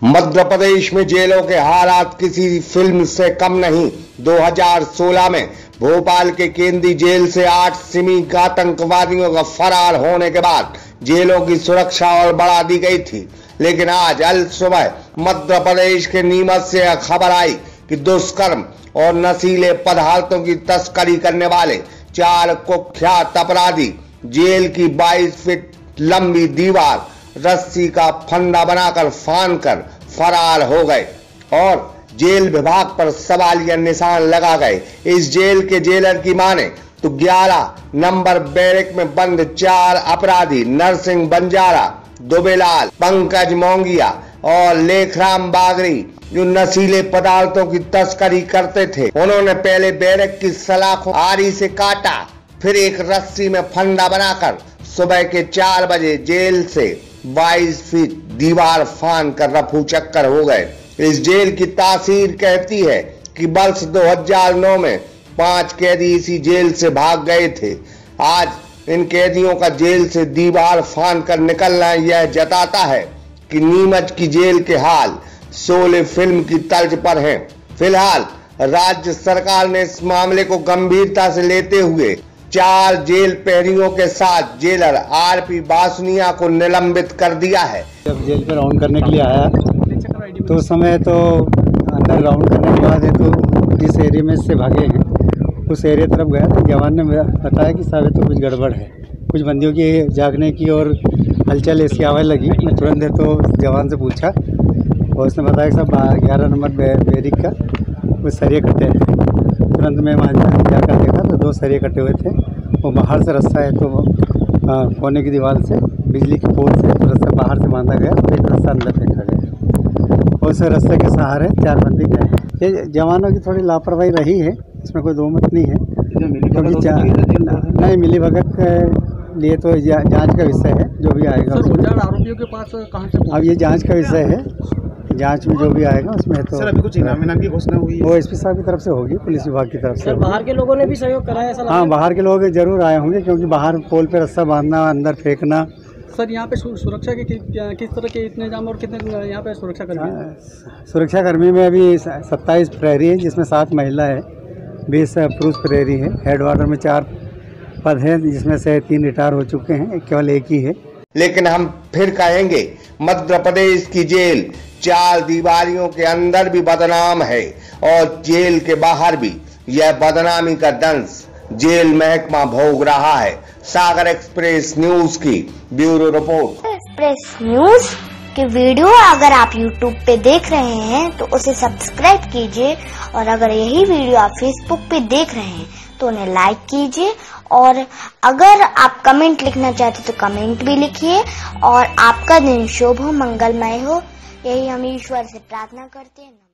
मध्य प्रदेश में जेलों के हालात किसी फिल्म से कम नहीं। 2016 में भोपाल के केंद्रीय जेल से 8 सिमी आतंकवादियों का फरार होने के बाद जेलों की सुरक्षा और बढ़ा दी गई थी, लेकिन आज अल सुबह मध्य प्रदेश के नीमच से खबर आई कि दुष्कर्म और नशीले पदार्थों की तस्करी करने वाले 4 कुख्यात अपराधी जेल की 22 फीट लंबी दीवार रस्सी का फंदा बनाकर फांदकर फरार हो गए और जेल विभाग पर सवालिया निशान लगा गए। इस जेल के जेलर की माने तो 11 नंबर बैरक में बंद 4 अपराधी नरसिंह बंजारा, दुबेलाल, पंकज मोंगिया और लेखराम बागरी जो नशीले पदार्थों की तस्करी करते थे, उन्होंने पहले बैरक की सलाखों आरी से काटा, फिर एक रस्सी में फंदा बनाकर सुबह के 4 बजे जेल से 22 फीट दीवार फांद कर रफू चक्कर हो गए। इस जेल की तासीर कहती है कि वर्ष 2009 में 5 कैदी इसी जेल से भाग गए थे। आज इन कैदियों का जेल से दीवार फांद कर निकलना यह जताता है कि नीमच की जेल के हाल शोले फिल्म की तर्ज पर हैं। फिलहाल राज्य सरकार ने इस मामले को गंभीरता से लेते हुए 4 जेल प्रहरियों के साथ जेलर आरपी बासुनिया को निलंबित कर दिया है। जब जेल पर राउंड करने के लिए आया तो उस समय तो अंदर राउंड करने के बाद तो जिस एरिया में से भागे हैं उस एरिया तरफ गया तो जवान ने बताया कि साहब तो कुछ गड़बड़ है, कुछ बंदियों की जागने की और हलचल ऐसी आवाज़ लगी। मैं तुरंत देर तो जवान से पूछा और उसने बताया कि साहब 11 नंबर बैरिक का कुछ सरिये कटे हैं। तुरंत मैं वहाँ जाकर देखा तो 2 सरिये कटे हुए थे। वो बाहर से रास्ता है तो कोने की दीवार से बिजली के पोल से रास्ता बाहर से बांधा गया और एक रास्ता अंदर फेंका गया। उस रास्ते के सहारे 4 बंदी गए। ये जवानों की थोड़ी लापरवाही रही है, इसमें कोई दो मत नहीं है। नहीं, मिली भगत के लिए तो जांच का विषय है, जो भी आएगा आरोपियों के पास कहाँ से अब ये जांच का विषय है। जांच में जो भी आएगा उसमें तो सर अभी कुछ इनाम की घोषणा हुई है? वो एसपी साहब की तरफ से होगी, पुलिस विभाग की तरफ से। बाहर के लोगों ने भी सहयोग कराया ऐसा? हाँ, बाहर के लोग जरूर आए होंगे क्योंकि बाहर पोल पे रास्ता बांधना, अंदर फेंकना। सर यहाँ पे सुरक्षा के किस तरह के इंतजाम और कितने यहाँ पे सुरक्षा कर्मी? सुरक्षा कर्मी में अभी 27 प्रहरी है, जिसमें 7 महिला है, 20 पुरुष प्रहरी है। हेड वार्डर में 4 पद हैं, जिसमें से 3 रिटायर हो चुके हैं, केवल 1 ही है। लेकिन हम फिर कहेंगे मध्य प्रदेश की जेल 4 दीवारियों के अंदर भी बदनाम है और जेल के बाहर भी यह बदनामी का दंश जेल महकमा भोग रहा है। सागर एक्सप्रेस न्यूज की ब्यूरो रिपोर्ट। एक्सप्रेस न्यूज की वीडियो अगर आप YouTube पे देख रहे हैं तो उसे सब्सक्राइब कीजिए, और अगर यही वीडियो आप Facebook पे देख रहे हैं तो उन्हें लाइक कीजिए, और अगर आप कमेंट लिखना चाहते तो कमेंट भी लिखिए। और आपका दिन शुभ हो, मंगलमय हो, यही हम ईश्वर से प्रार्थना करते हैं।